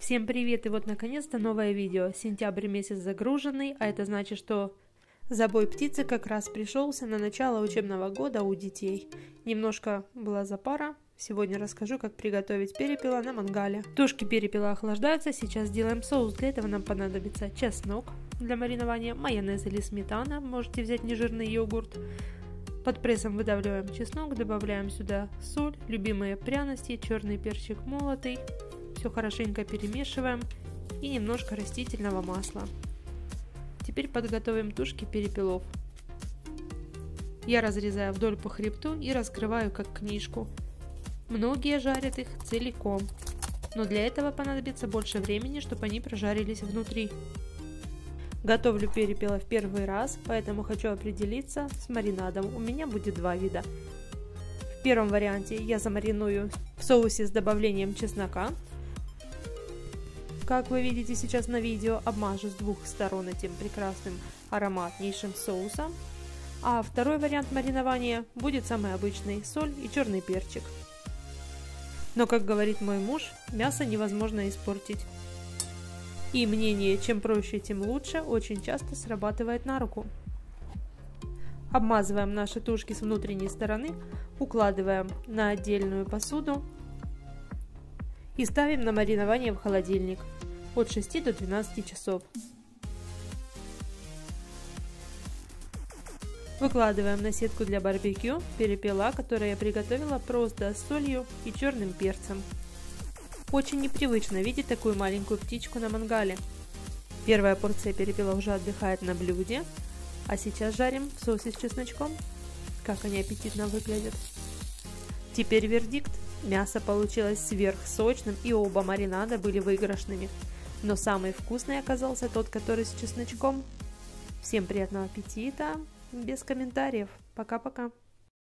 Всем привет! И вот наконец-то новое видео. Сентябрь месяц загруженный, а это значит, что забой птицы как раз пришелся на начало учебного года у детей. Немножко была запара. Сегодня расскажу, как приготовить перепела на мангале. Тушки перепела охлаждаются, сейчас сделаем соус. Для этого нам понадобится чеснок для маринования, майонез или сметана, можете взять нежирный йогурт. Под прессом выдавливаем чеснок, добавляем сюда соль, любимые пряности, черный перчик молотый. Все хорошенько перемешиваем и немножко растительного масла. Теперь подготовим тушки перепелов. Я разрезаю вдоль по хребту и раскрываю как книжку. Многие жарят их целиком, но для этого понадобится больше времени, чтобы они прожарились внутри. Готовлю перепела в первый раз, поэтому хочу определиться с маринадом. У меня будет два вида. В первом варианте я замариную в соусе с добавлением чеснока. Как вы видите сейчас на видео, обмажу с двух сторон этим прекрасным ароматнейшим соусом. А второй вариант маринования будет самый обычный: соль и черный перчик. Но, как говорит мой муж, мясо невозможно испортить. И мнение «чем проще, тем лучше» очень часто срабатывает на руку. Обмазываем наши тушки с внутренней стороны, укладываем на отдельную посуду и ставим на маринование в холодильник от 6 до 12 часов. Выкладываем на сетку для барбекю перепела, которые я приготовила просто с солью и черным перцем. Очень непривычно видеть такую маленькую птичку на мангале. Первая порция перепела уже отдыхает на блюде, а сейчас жарим в соусе с чесночком. Как они аппетитно выглядят. Теперь вердикт. Мясо получилось сверхсочным, и оба маринада были выигрышными. Но самый вкусный оказался тот, который с чесночком. Всем приятного аппетита! Без комментариев. Пока-пока.